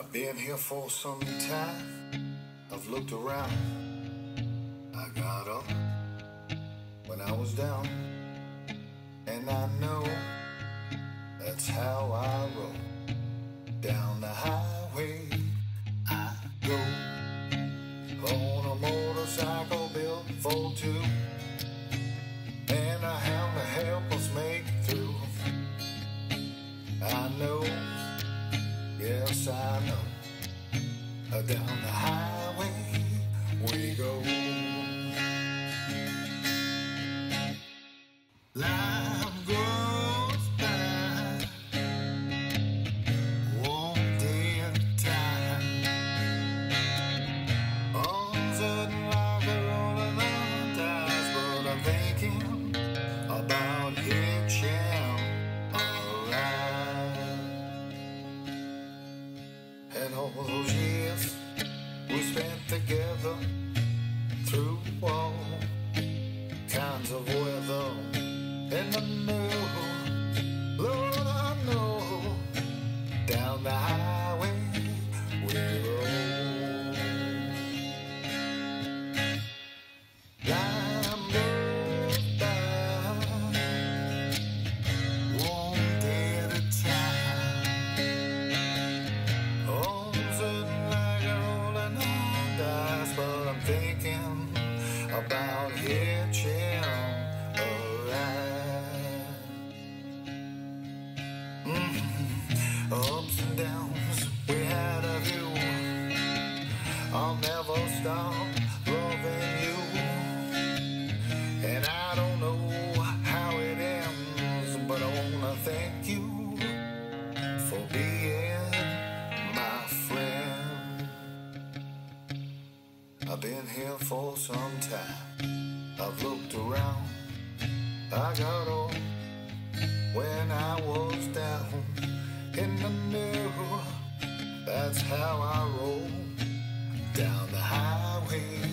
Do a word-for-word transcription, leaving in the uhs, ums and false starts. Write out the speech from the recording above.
Been here for some time, I've looked around. I got up when I was down, and I know that's how I roll. Down the highway I go, on a motorcycle built for two, and a hound to help us make it through. I know, yes I know, down the highway we go. Life goes by, one day at a time, uncertain like a rolling on the dice, but I'm thinking about hitching a ride. And all those years we spent together through all kinds of weather, and I know, Lord, I know, down the highway we roll. Time goes by, one day at a time, uncertain like a rolling on dice, but I'm thinking about hitching a ride. Mm-hmm. Ups and downs, we had a view. I'll never stop loving you, and I don't know how it ends, but I wanna thank you for being my friend. I've been here for some time, I've looked around. I got up when I was down, and I knew that's how I roll. Down the highway